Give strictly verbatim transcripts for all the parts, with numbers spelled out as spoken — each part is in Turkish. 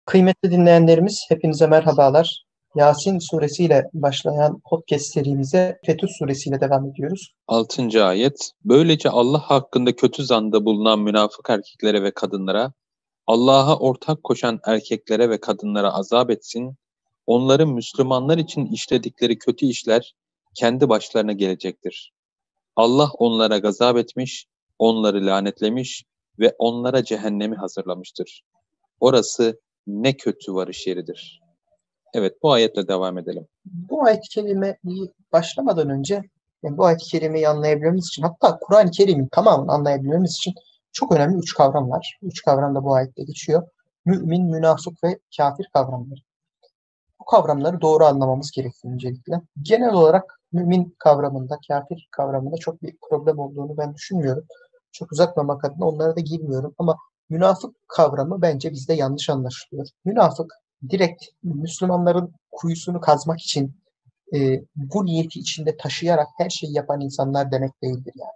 Kıymetli dinleyenlerimiz, hepinize merhabalar. Yasin suresiyle başlayan podcast serimize Fetih suresiyle devam ediyoruz. Altıncı ayet. Böylece Allah hakkında kötü zanda bulunan münafık erkeklere ve kadınlara, Allah'a ortak koşan erkeklere ve kadınlara azap etsin. Onların Müslümanlar için işledikleri kötü işler kendi başlarına gelecektir. Allah onlara gazap etmiş, onları lanetlemiş ve onlara cehennemi hazırlamıştır. Orası ne kötü varış yeridir. Evet, bu ayetle devam edelim. Bu ayet-i kerimeyi başlamadan önce, yani bu ayet-i kerimeyi anlayabilmemiz için, hatta Kur'an-ı Kerim'in tamamını anlayabilmemiz için çok önemli üç kavram var. Üç kavram da bu ayette geçiyor. Mümin, münafık ve kafir kavramları. Bu kavramları doğru anlamamız gerekiyor öncelikle. Genel olarak mümin kavramında, kafir kavramında çok bir problem olduğunu ben düşünmüyorum. Çok uzatmamak adına onlara da girmiyorum ama münafık kavramı bence bizde yanlış anlaşılıyor. Münafık direkt Müslümanların kuyusunu kazmak için e, bu niyeti içinde taşıyarak her şeyi yapan insanlar demek değildir yani.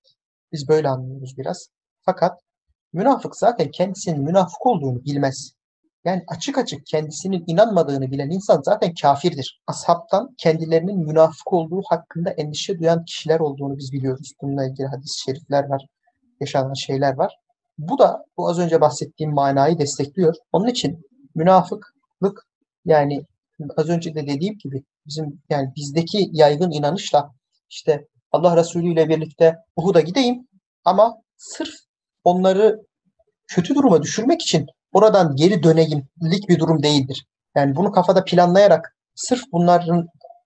Biz böyle anlıyoruz biraz. Fakat münafık zaten kendisinin münafık olduğunu bilmez. Yani açık açık kendisinin inanmadığını bilen insan zaten kafirdir. Ashabtan kendilerinin münafık olduğu hakkında endişe duyan kişiler olduğunu biz biliyoruz. Bununla ilgili hadis-i şerifler var, yaşanan şeyler var. Bu da bu az önce bahsettiğim manayı destekliyor. Onun için münafıklık, yani az önce de dediğim gibi bizim yani bizdeki yaygın inanışla işte Allah Resulü ile birlikte Uhud'a gideyim ama sırf onları kötü duruma düşürmek için oradan geri döneyimlik bir durum değildir. Yani bunu kafada planlayarak sırf bunların,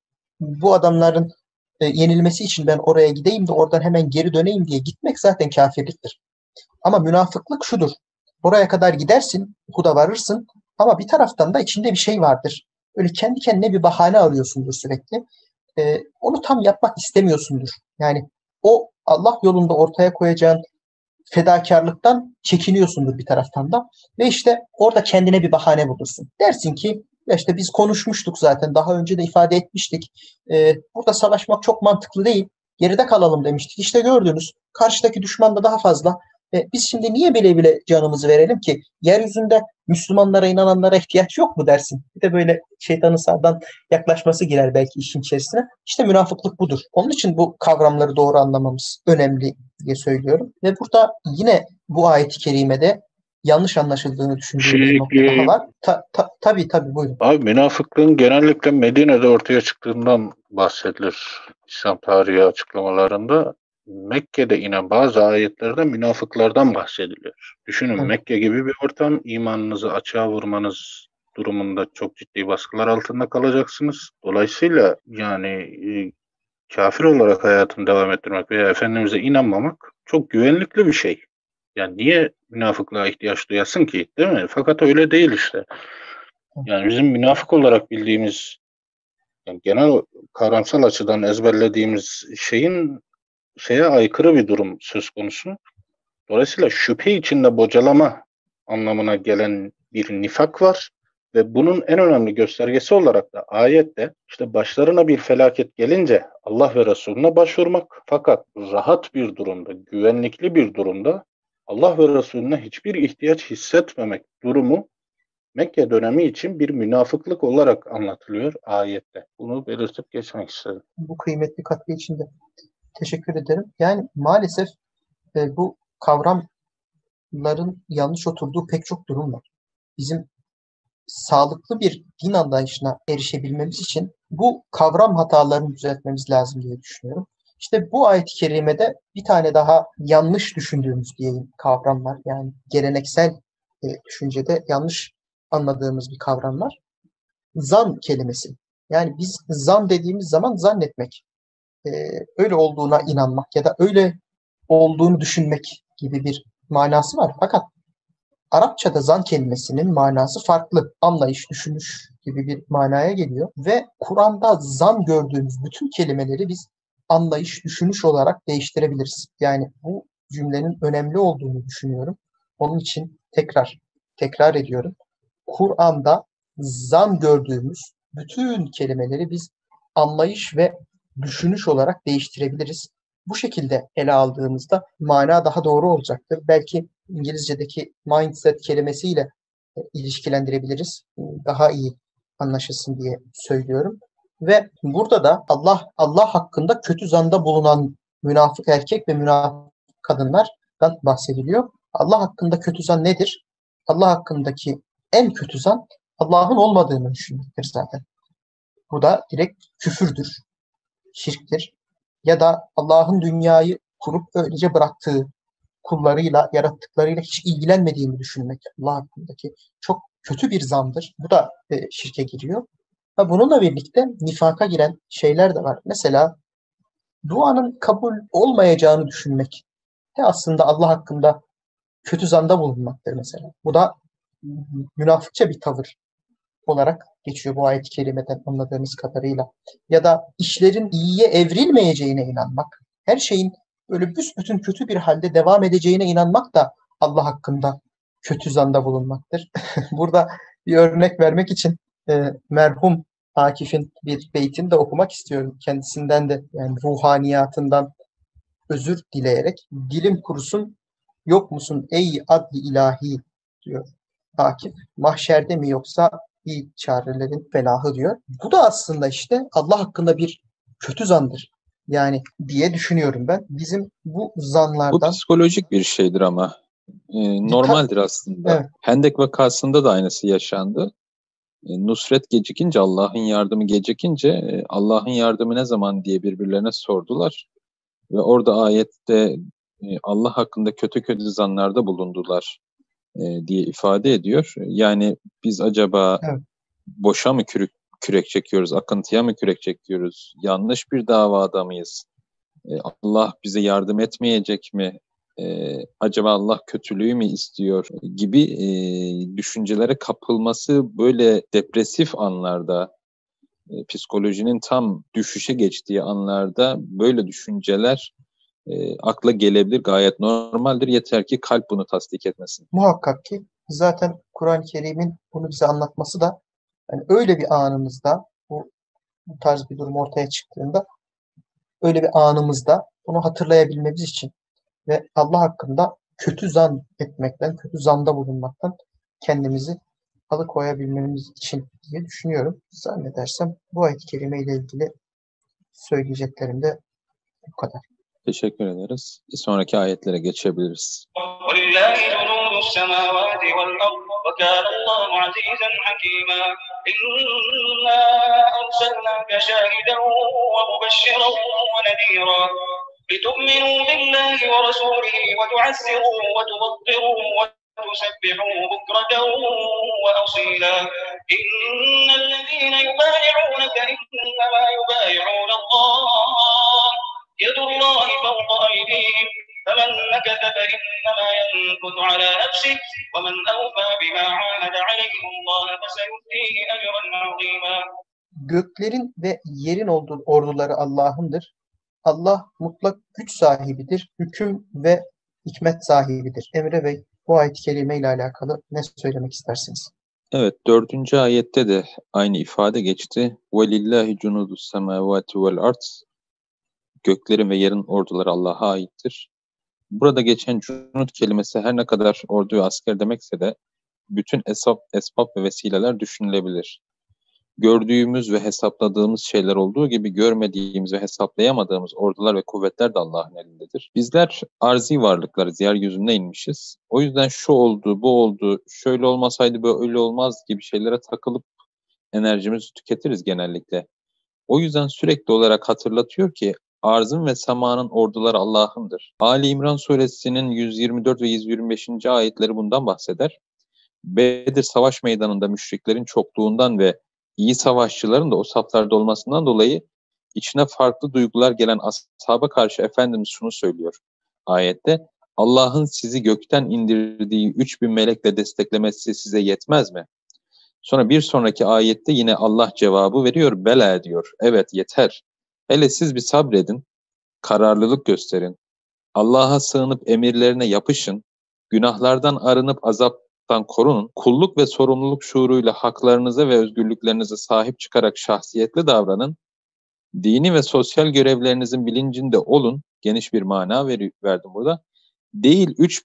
bu adamların e, yenilmesi için ben oraya gideyim de oradan hemen geri döneyim diye gitmek zaten kafirliktir. Ama münafıklık şudur. Oraya kadar gidersin, Uhud'a varırsın ama bir taraftan da içinde bir şey vardır. Öyle kendi kendine bir bahane arıyorsundur sürekli. Ee, onu tam yapmak istemiyorsundur. Yani o Allah yolunda ortaya koyacağın fedakarlıktan çekiniyorsundur bir taraftan da. Ve işte orada kendine bir bahane bulursun. Dersin ki ya işte biz konuşmuştuk zaten, daha önce de ifade etmiştik. Ee, burada savaşmak çok mantıklı değil. Geride kalalım demiştik. İşte gördünüz, karşıdaki düşman da daha fazla. E, biz şimdi niye bile bile canımızı verelim ki? Yeryüzünde Müslümanlara, inananlara ihtiyaç yok mu dersin? Bir de böyle şeytanın sağdan yaklaşması girer belki işin içerisine. İşte münafıklık budur. Onun için bu kavramları doğru anlamamız önemli diye söylüyorum. Ve burada yine bu ayet-i kerimede yanlış anlaşıldığını düşündüğüm bir nokta daha var. Ta, ta, tabii tabii buyurun. Abi münafıklığın genellikle Medine'de ortaya çıktığından bahsedilir İslam tarihi açıklamalarında. Mekke'de inen bazı ayetlerde münafıklardan bahsediliyor. Düşünün, Evet. Mekke gibi bir ortam, imanınızı açığa vurmanız durumunda çok ciddi baskılar altında kalacaksınız. Dolayısıyla yani e, kafir olarak hayatını devam ettirmek veya Efendimiz'e inanmamak çok güvenlikli bir şey. Yani niye münafıklığa ihtiyaç duyasın ki, değil mi? Fakat öyle değil işte. Yani bizim münafık olarak bildiğimiz, yani genel kavramsal açıdan ezberlediğimiz şeyin şeye aykırı bir durum söz konusu. Dolayısıyla şüphe içinde bocalama anlamına gelen bir nifak var ve bunun en önemli göstergesi olarak da ayette işte başlarına bir felaket gelince Allah ve Resulüne başvurmak, fakat rahat bir durumda, güvenlikli bir durumda Allah ve Resulüne hiçbir ihtiyaç hissetmemek durumu Mekke dönemi için bir münafıklık olarak anlatılıyor ayette. Bunu belirtip geçmek istedim. Bu kıymetli katkı için de teşekkür ederim. Yani maalesef e, bu kavramların yanlış oturduğu pek çok durum var. Bizim sağlıklı bir din anlayışına erişebilmemiz için bu kavram hatalarını düzeltmemiz lazım diye düşünüyorum. İşte bu ayet-i kerimede bir tane daha yanlış düşündüğümüz diyeyim kavram var. Yani geleneksel e, düşüncede yanlış anladığımız bir kavram var. Zan kelimesi. Yani biz zan dediğimiz zaman zannetmek, e, öyle olduğuna inanmak ya da öyle olduğunu düşünmek gibi bir manası var. Fakat Arapçada zan kelimesinin manası farklı. Anlayış, düşünüş gibi bir manaya geliyor. Ve Kur'an'da zan gördüğümüz bütün kelimeleri biz anlayış, düşünüş olarak değiştirebiliriz. Yani bu cümlenin önemli olduğunu düşünüyorum. Onun için tekrar, tekrar ediyorum. Kur'an'da zan gördüğümüz bütün kelimeleri biz anlayış ve düşünüş olarak değiştirebiliriz. Bu şekilde ele aldığımızda mana daha doğru olacaktır. Belki İngilizce'deki mindset kelimesiyle e, ilişkilendirebiliriz. E, Daha iyi anlaşılsın diye söylüyorum. Ve burada da Allah Allah hakkında kötü zanda bulunan münafık erkek ve münafık kadınlardan bahsediliyor. Allah hakkında kötü zan nedir? Allah hakkındaki en kötü zan Allah'ın olmadığını düşünmektir zaten. Bu da direkt küfürdür, şirktir. Ya da Allah'ın dünyayı kurup öylece bıraktığı kullarıyla, yarattıklarıyla hiç ilgilenmediğini düşünmek Allah hakkındaki çok kötü bir zandır. Bu da e, şirke giriyor. Ve bununla birlikte nifaka giren şeyler de var. Mesela duanın kabul olmayacağını düşünmek de aslında Allah hakkında kötü zanda bulunmaktır mesela. Bu da münafıkça bir tavır olarak geçiyor bu ayet-i kerimeden anladığımız kadarıyla. Ya da işlerin iyiye evrilmeyeceğine inanmak, her şeyin böyle büsbütün kötü bir halde devam edeceğine inanmak da Allah hakkında kötü zanda bulunmaktır. Burada bir örnek vermek için e, merhum Akif'in bir beytini de okumak istiyorum. Kendisinden de yani ruhaniyatından özür dileyerek dilim kurusun yok musun ey adli ilahi diyor Akif. Mahşerde mi yoksa iyi çarelerin felahı diyor. Bu da aslında işte Allah hakkında bir kötü zandır. Yani diye düşünüyorum ben. Bizim bu Bu zanlardan psikolojik bir şeydir ama e, normaldir aslında. evet, Hendek vakasında da aynısı yaşandı. E, Nusret gecikince, Allah'ın yardımı gecikince e, Allah'ın yardımı ne zaman diye birbirlerine sordular. Ve orada ayette e, Allah hakkında kötü kötü zanlarda bulundular e, diye ifade ediyor. Yani biz acaba evet. boşa mı kürek, kürek çekiyoruz, akıntıya mı kürek çekiyoruz, yanlış bir davada mıyız? E, Allah bize yardım etmeyecek mi? E, acaba Allah kötülüğü mü istiyor gibi e, düşüncelere kapılması böyle depresif anlarda, e, psikolojinin tam düşüşe geçtiği anlarda böyle düşünceler e, akla gelebilir, gayet normaldir. Yeter ki kalp bunu tasdik etmesin. Muhakkak ki zaten Kur'an-ı Kerim'in bunu bize anlatması da yani öyle bir anımızda bu, bu tarz bir durum ortaya çıktığında öyle bir anımızda bunu hatırlayabilmemiz için ve Allah hakkında kötü zan etmekten, kötü zanda bulunmaktan kendimizi alıkoyabilmemiz için diye düşünüyorum. Zannedersem bu ayet-i kerime ile ilgili söyleyeceklerim de bu kadar. Teşekkür ederiz. Bir sonraki ayetlere geçebiliriz. وَلِلَّهِ جُنُودُ السَّمَاوَاتِ وَالْأَرْضِ وَكَانَ اللّٰهُ عَزِيزًا حَكِيمًا إِنَّا أَرْسَلْنَاكَ شَاهِدًا وَمُبَشِّرًا وَنَذِيرًا لِتُؤْمِنُوا بِاللَّهِ وَرَسُولِهِ وَتُعَزِّرُوهُ وَتُوَقِّرُوهُ وَتُسَبِّحُوهُ بُكْرَةً وَأَصِيلًا إِنَّ الَّذِينَ يُبَايِعُونَكَ إِنَّمَا يُبَايِعُونَ اللَّهَ يَدُ اللَّهِ فَوْقَ أَيْدِيهِمْ فَمَنْ نَكَثَ فَإِنَّمَا يَنكُثُ عَلَى نَفْسِهِ وَمَنْ أَوْفَى بِمَا عَاهَدَ عَلَيْهِ اللَّهَ فَسَيُؤْتِيهِ أَجْرًا عَظِيمًا. Göklerin ve yerin olduğu orduları Allah'ındır. Allah mutlak güç sahibidir, hüküm ve hikmet sahibidir. Emre Bey, bu ayet-i kerime ile alakalı ne söylemek istersiniz? Evet, dördüncü ayette de aynı ifade geçti. وَلِلَّهِ جُنُودُ السَّمَاوَاتِ وَالْأَرْضِ Göklerin ve yerin orduları Allah'a aittir. Burada geçen cunud kelimesi her ne kadar ordu ve asker demekse de bütün esbab, esbab ve vesileler düşünülebilir. Gördüğümüz ve hesapladığımız şeyler olduğu gibi görmediğimiz ve hesaplayamadığımız ordular ve kuvvetler de Allah'ın elindedir. Bizler arzi varlıklarız, yeryüzüne inmişiz. O yüzden şu oldu, bu oldu, şöyle olmasaydı böyle olmaz gibi şeylere takılıp enerjimizi tüketiriz genellikle. O yüzden sürekli olarak hatırlatıyor ki arzın ve semanın orduları Allah'ındır. Ali İmran suresinin yüz yirmi dört ve yüz yirmi beşinci ayetleri bundan bahseder. Bedir savaş meydanında müşriklerin çokluğundan ve iyi savaşçıların da o saflarda olmasından dolayı içine farklı duygular gelen ashaba karşı Efendimiz şunu söylüyor ayette. Allah'ın sizi gökten indirdiği üç bin melekle desteklemesi size yetmez mi? Sonra bir sonraki ayette yine Allah cevabı veriyor. Bela diyor. Evet yeter. Hele siz bir sabredin. Kararlılık gösterin. Allah'a sığınıp emirlerine yapışın. Günahlardan arınıp azaptan korunun. Kulluk ve sorumluluk şuuruyla haklarınıza ve özgürlüklerinize sahip çıkarak şahsiyetli davranın. Dini ve sosyal görevlerinizin bilincinde olun. Geniş bir mana ver, verdim burada. Değil üç bin,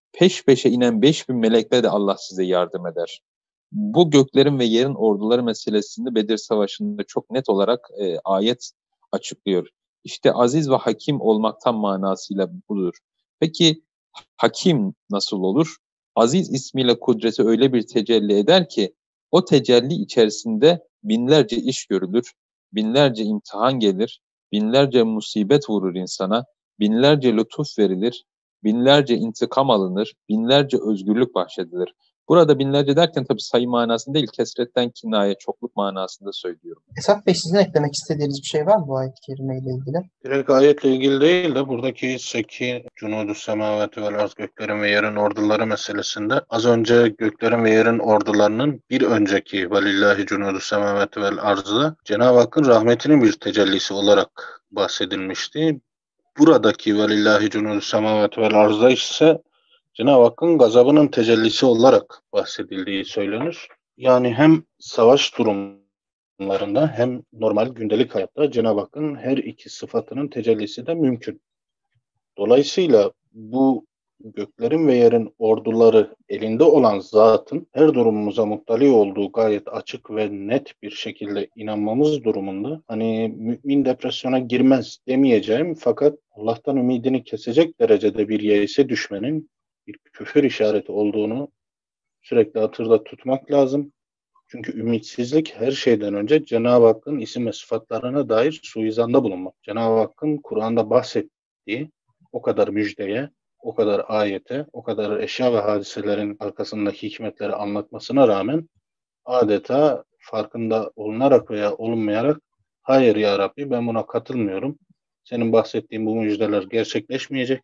peş peşe inen beş bin melekle de Allah size yardım eder. Bu göklerin ve yerin orduları meselesini Bedir Savaşı'nda çok net olarak e, ayet açıklıyor. İşte aziz ve hakim olmaktan manasıyla budur. Peki hakim nasıl olur? Aziz ismiyle kudreti öyle bir tecelli eder ki o tecelli içerisinde binlerce iş görülür, binlerce imtihan gelir, binlerce musibet vurur insana, binlerce lütuf verilir, binlerce intikam alınır, binlerce özgürlük bahşedilir. Burada binlerce derken tabii sayı manasında değil, kesretten kinaye, çokluk manasında söylüyorum. Esat Bey, sizin eklemek istediğiniz bir şey var mı bu ayet-i kerime ile ilgili? Direkt ayetle ilgili değil de buradaki seki cunudu semavati vel arz, göklerin ve yerin orduları meselesinde az önce göklerin ve yerin ordularının bir önceki velillahi cunudu semavati vel arzı Cenab-ı Hakk'ın rahmetinin bir tecellisi olarak bahsedilmişti. Buradaki velillahi cunudu semavati vel arzda ise Cenab-ı Hakk'ın gazabının tecellisi olarak bahsedildiği söylenir. Yani hem savaş durumlarında hem normal gündelik hayatta Cenab-ı Hakk'ın her iki sıfatının tecellisi de mümkün. Dolayısıyla bu göklerin ve yerin orduları elinde olan zatın her durumumuza muttali olduğu gayet açık ve net bir şekilde inanmamız durumunda, hani mümin depresyona girmez demeyeceğim, fakat Allah'tan ümidini kesecek derecede bir yeise düşmenin bir küfür işareti olduğunu sürekli hatırda tutmak lazım. Çünkü ümitsizlik her şeyden önce Cenab-ı Hakk'ın isim ve sıfatlarına dair suizanda bulunmak. Cenab-ı Hakk'ın Kur'an'da bahsettiği o kadar müjdeye, o kadar ayete, o kadar eşya ve hadiselerin arkasındaki hikmetleri anlatmasına rağmen adeta farkında olunarak veya olunmayarak hayır ya Rabbi ben buna katılmıyorum. Senin bahsettiğin bu müjdeler gerçekleşmeyecek.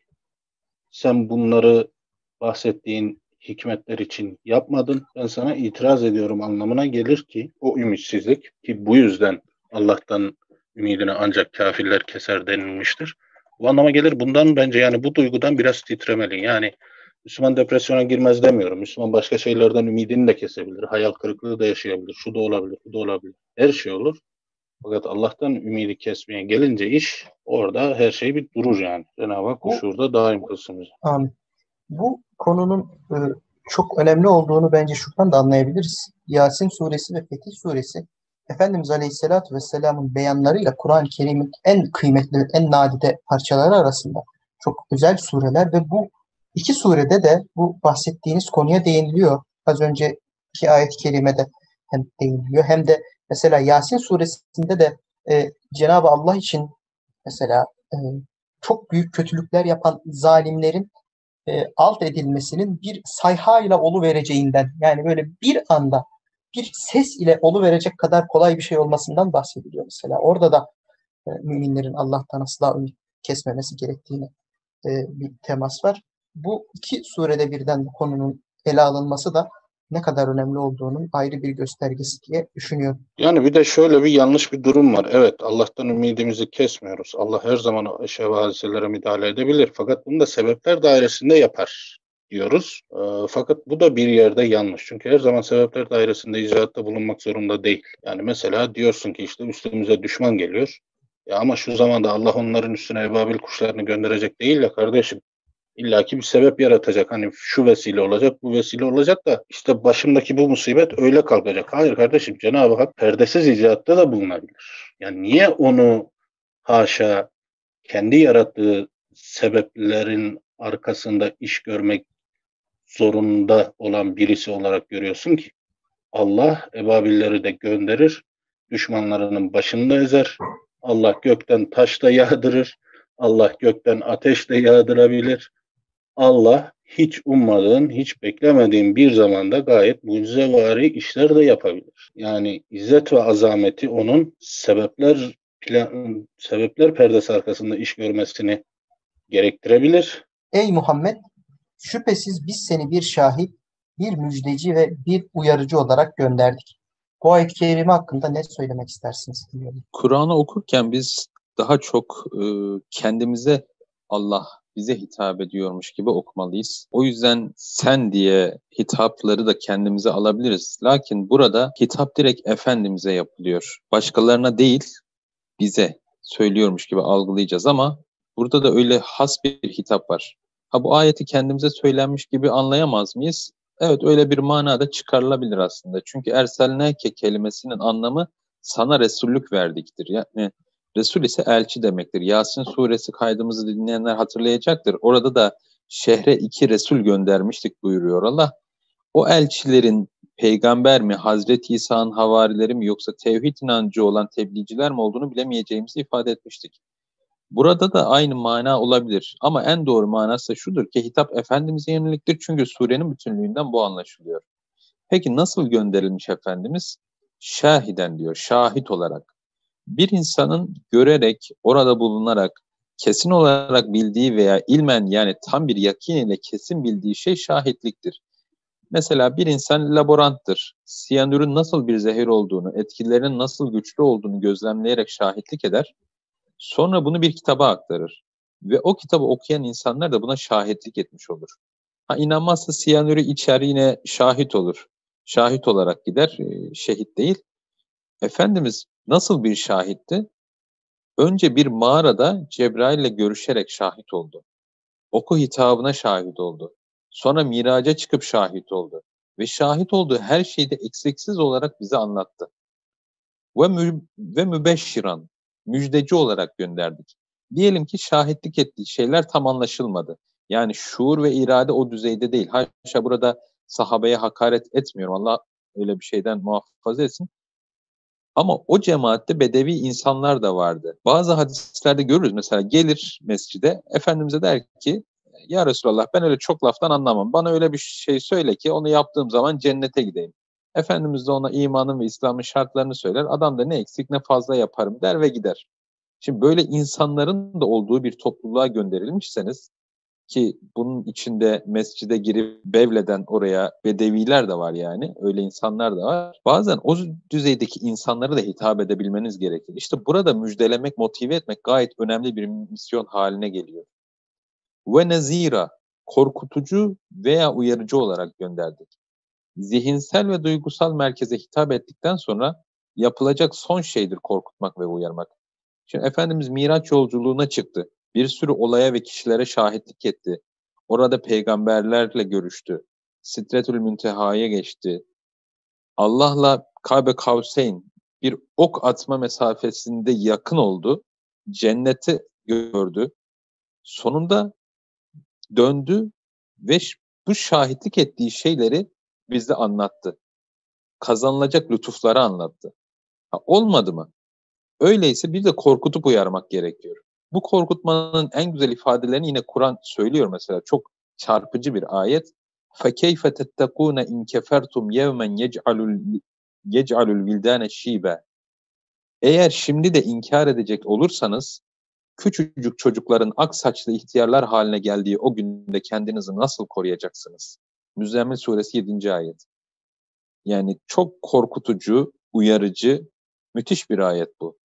Sen bunları bahsettiğin hikmetler için yapmadın. Ben sana itiraz ediyorum anlamına gelir ki o ümitsizlik, ki bu yüzden Allah'tan ümidini ancak kafirler keser denilmiştir. Bu anlama gelir. Bundan bence yani bu duygudan biraz titremeli. Yani Müslüman depresyona girmez demiyorum. Müslüman başka şeylerden ümidini de kesebilir. Hayal kırıklığı da yaşayabilir. Şu da olabilir, bu da olabilir. Her şey olur. Fakat Allah'tan ümidi kesmeye gelince iş orada her şey bir durur yani. Cenab-ı Hak huşurda daim kılsın bizi. Amin. Bu konunun e, çok önemli olduğunu bence şuradan da anlayabiliriz. Yasin suresi ve Fetih suresi Efendimiz Aleyhisselatü Vesselam'ın beyanlarıyla Kur'an-ı Kerim'in en kıymetli, en nadide parçaları arasında çok özel sureler ve bu iki surede de bu bahsettiğiniz konuya değiniliyor. Az önceki ayet-i kerimede hem değiniliyor hem de mesela Yasin suresinde de e, Cenab-ı Allah için mesela e, çok büyük kötülükler yapan zalimlerin e, alt edilmesinin bir sayhayla oluvereceğinden, yani böyle bir anda bir ses ile oluverecek kadar kolay bir şey olmasından bahsediliyor mesela. Orada da e, müminlerin Allah'tan asla ümit kesmemesi gerektiğini e, bir temas var. Bu iki surede birden bu konunun ele alınması da ne kadar önemli olduğunun ayrı bir göstergesi diye düşünüyorum. Yani bir de şöyle bir yanlış bir durum var. Evet, Allah'tan ümidimizi kesmiyoruz. Allah her zaman eşya ve hadiselere müdahale edebilir. Fakat bunu da sebepler dairesinde yapar diyoruz. E, fakat bu da bir yerde yanlış. Çünkü her zaman sebepler dairesinde icraatta bulunmak zorunda değil. Yani mesela diyorsun ki işte üstümüze düşman geliyor. Ya ama şu zamanda Allah onların üstüne ebabil kuşlarını gönderecek değil ya kardeşim. İlla ki bir sebep yaratacak. Hani şu vesile olacak, bu vesile olacak da işte başımdaki bu musibet öyle kalkacak. Hayır kardeşim, Cenab-ı Hak perdesiz icraatta da bulunabilir. Yani niye onu haşa kendi yarattığı sebeplerin arkasında iş görmek zorunda olan birisi olarak görüyorsun ki? Allah ebabilleri de gönderir, düşmanlarının başını da ezer. Allah gökten taş da yağdırır. Allah gökten ateş de yağdırabilir. Allah hiç ummadığın, hiç beklemediğin bir zamanda gayet mucizevari işler de yapabilir. Yani izzet ve azameti onun sebepler plan, sebepler perdesi arkasında iş görmesini gerektirebilir. Ey Muhammed! Şüphesiz biz seni bir şahit, bir müjdeci ve bir uyarıcı olarak gönderdik. Bu ayet-i kerime hakkında ne söylemek istersiniz? Kur'an'ı okurken biz daha çok e, kendimize Allah bize hitap ediyormuş gibi okumalıyız. O yüzden sen diye hitapları da kendimize alabiliriz. Lakin burada hitap direkt Efendimiz'e yapılıyor. Başkalarına değil, bize söylüyormuş gibi algılayacağız ama burada da öyle has bir hitap var. Ha, bu ayeti kendimize söylenmiş gibi anlayamaz mıyız? Evet, öyle bir manada çıkarılabilir aslında. Çünkü erselneke kelimesinin anlamı sana Resullük verdiktir. Yani Resul ise elçi demektir. Yasin suresi kaydımızı dinleyenler hatırlayacaktır. Orada da şehre iki Resul göndermiştik buyuruyor Allah. O elçilerin peygamber mi, Hazreti İsa'nın havarileri mi yoksa tevhid inancı olan tebliğciler mi olduğunu bilemeyeceğimizi ifade etmiştik. Burada da aynı mana olabilir. Ama en doğru manası da şudur ki hitap Efendimiz'e yöneliktir. Çünkü surenin bütünlüğünden bu anlaşılıyor. Peki nasıl gönderilmiş Efendimiz? Şahiden diyor, şahit olarak. Bir insanın görerek, orada bulunarak, kesin olarak bildiği veya ilmen yani tam bir yakin ile kesin bildiği şey şahitliktir. Mesela bir insan laboranttır. Siyanürün nasıl bir zehir olduğunu, etkilerinin nasıl güçlü olduğunu gözlemleyerek şahitlik eder. Sonra bunu bir kitaba aktarır. Ve o kitabı okuyan insanlar da buna şahitlik etmiş olur. Ha, inanmazsa siyanürü içer yine şahit olur. Şahit olarak gider, şehit değil. Efendimiz nasıl bir şahitti? Önce bir mağarada Cebrail ile görüşerek şahit oldu. Oku hitabına şahit oldu. Sonra miraca çıkıp şahit oldu. Ve şahit olduğu her şeyi de eksiksiz olarak bize anlattı. Ve, mü ve mübeşşiran, müjdeci olarak gönderdik. Diyelim ki şahitlik ettiği şeyler tam anlaşılmadı. Yani şuur ve irade o düzeyde değil. Haşa burada sahabeye hakaret etmiyorum. Allah öyle bir şeyden muhafaza etsin. Ama o cemaatte bedevi insanlar da vardı. Bazı hadislerde görürüz mesela gelir mescide Efendimiz'e der ki ya Resulallah ben öyle çok laftan anlamam. Bana öyle bir şey söyle ki onu yaptığım zaman cennete gideyim. Efendimiz de ona imanın ve İslam'ın şartlarını söyler. Adam da ne eksik ne fazla yaparım der ve gider. Şimdi böyle insanların da olduğu bir topluluğa gönderilmişseniz ki bunun içinde mescide girip bevleden oraya bedeviler de var yani. Öyle insanlar da var. Bazen o düzeydeki insanlara da hitap edebilmeniz gerekir. İşte burada müjdelemek, motive etmek gayet önemli bir misyon haline geliyor. Ve nezira, korkutucu veya uyarıcı olarak gönderdik. Zihinsel ve duygusal merkeze hitap ettikten sonra yapılacak son şeydir korkutmak ve uyarmak. Şimdi Efendimiz Miraç yolculuğuna çıktı. Bir sürü olaya ve kişilere şahitlik etti. Orada peygamberlerle görüştü. Sidretül Münteha'ya geçti. Allah'la Kabe Kavseyn bir ok atma mesafesinde yakın oldu. Cenneti gördü. Sonunda döndü ve bu şahitlik ettiği şeyleri bize anlattı. Kazanılacak lütufları anlattı. Ha, olmadı mı? Öyleyse bir de korkutup uyarmak gerekiyor. Bu korkutmanın en güzel ifadelerini yine Kur'an söylüyor mesela. Çok çarpıcı bir ayet. فَكَيْفَ تَتَّقُونَ اِنْ كَفَرْتُمْ يَوْمًا يَجْعَلُ الْوِلْدَانَ شِيبًا. Eğer şimdi de inkar edecek olursanız, küçücük çocukların ak saçlı ihtiyarlar haline geldiği o günde kendinizi nasıl koruyacaksınız? Müzzemmil suresi yedinci ayet. Yani çok korkutucu, uyarıcı, müthiş bir ayet bu.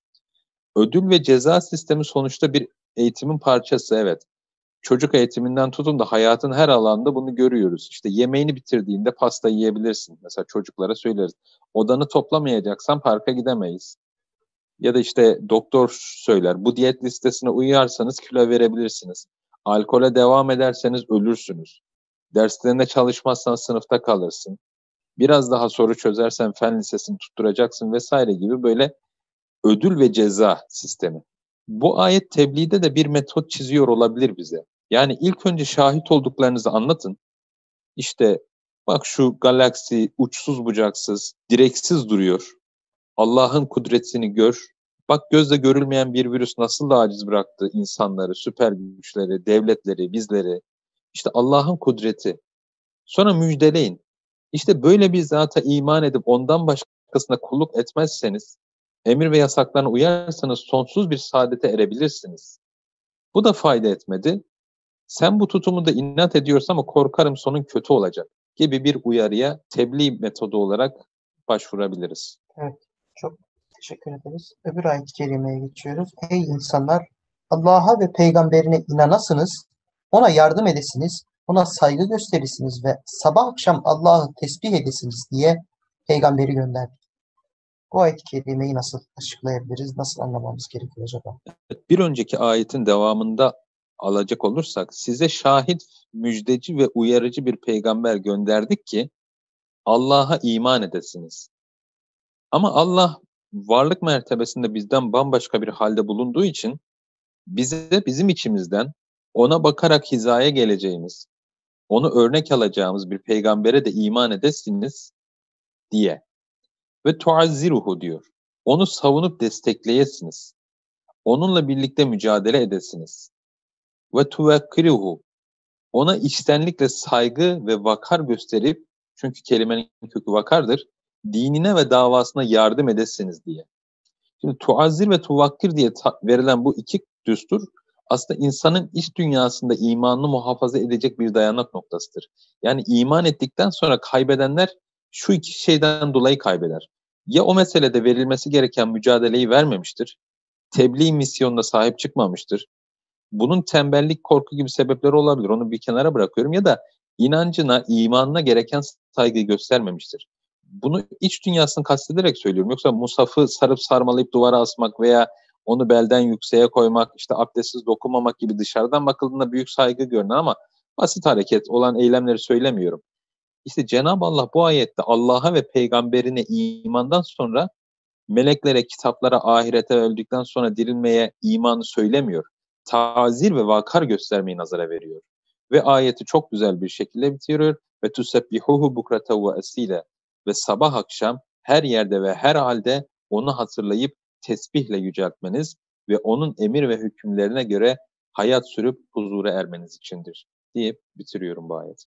Ödül ve ceza sistemi sonuçta bir eğitimin parçası, evet. Çocuk eğitiminden tutun da hayatın her alanında bunu görüyoruz. İşte yemeğini bitirdiğinde pasta yiyebilirsin. Mesela çocuklara söyleriz. Odanı toplamayacaksan parka gidemeyiz. Ya da işte doktor söyler. Bu diyet listesine uyarsanız kilo verebilirsiniz. Alkole devam ederseniz ölürsünüz. Derslerinde çalışmazsan sınıfta kalırsın. Biraz daha soru çözersen fen lisesini tutturacaksın vesaire gibi böyle ödül ve ceza sistemi. Bu ayet tebliğde de bir metot çiziyor olabilir bize. Yani ilk önce şahit olduklarınızı anlatın. İşte bak şu galaksi uçsuz bucaksız, direksiz duruyor. Allah'ın kudretini gör. Bak gözle görülmeyen bir virüs nasıl da aciz bıraktı insanları, süper güçleri, devletleri, bizleri. İşte Allah'ın kudreti. Sonra müjdeleyin. İşte böyle bir zata iman edip ondan başkasına kulluk etmezseniz, emir ve yasaklarına uyarsanız sonsuz bir saadete erebilirsiniz. Bu da fayda etmedi. Sen bu tutumu da inat ediyorsun ama korkarım sonun kötü olacak gibi bir uyarıya tebliğ metodu olarak başvurabiliriz. Evet, çok teşekkür ederiz. Öbür ayet-i kerimeye geçiyoruz. Ey insanlar, Allah'a ve peygamberine inanasınız, ona yardım edesiniz, ona saygı gösterirsiniz ve sabah akşam Allah'ı tesbih edesiniz diye peygamberi gönderdik. Bu ayet-i kerimeyi nasıl açıklayabiliriz? Nasıl anlamamız gerekiyor acaba? Bir önceki ayetin devamında alacak olursak, size şahit, müjdeci ve uyarıcı bir peygamber gönderdik ki Allah'a iman edesiniz. Ama Allah varlık mertebesinde bizden bambaşka bir halde bulunduğu için bize bizim içimizden ona bakarak hizaya geleceğimiz, onu örnek alacağımız bir peygambere de iman edesiniz diye. Ve tuazziruhu diyor. Onu savunup destekleyesiniz. Onunla birlikte mücadele edesiniz. Ve tuvekkiruhu. Ona içtenlikle saygı ve vakar gösterip, çünkü kelimenin kökü vakardır, dinine ve davasına yardım edesiniz diye. Şimdi tuazzir ve tuvakkir diye ta- verilen bu iki düstur aslında insanın iç dünyasında imanını muhafaza edecek bir dayanak noktasıdır. Yani iman ettikten sonra kaybedenler şu iki şeyden dolayı kaybeder. Ya o meselede verilmesi gereken mücadeleyi vermemiştir, tebliğ misyonuna sahip çıkmamıştır. Bunun tembellik, korku gibi sebepleri olabilir. Onu bir kenara bırakıyorum. Ya da inancına, imanına gereken saygıyı göstermemiştir. Bunu iç dünyasını kastederek söylüyorum. Yoksa musafı sarıp sarmalayıp duvara asmak veya onu belden yükseğe koymak, işte abdestsiz dokunmamak gibi dışarıdan bakıldığında büyük saygı görünen ama basit hareket olan eylemleri söylemiyorum. İşte Cenab-ı Allah bu ayette Allah'a ve peygamberine imandan sonra meleklere, kitaplara, ahirete öldükten sonra dirilmeye imanı söylemiyor. Tazir ve vakar göstermeyi nazara veriyor. Ve ayeti çok güzel bir şekilde bitiriyor. Ve tusebbihuhu bukrata ve asile. Ve sabah akşam her yerde ve her halde onu hatırlayıp tesbihle yüceltmeniz ve onun emir ve hükümlerine göre hayat sürüp huzura ermeniz içindir deyip bitiriyorum bu ayeti.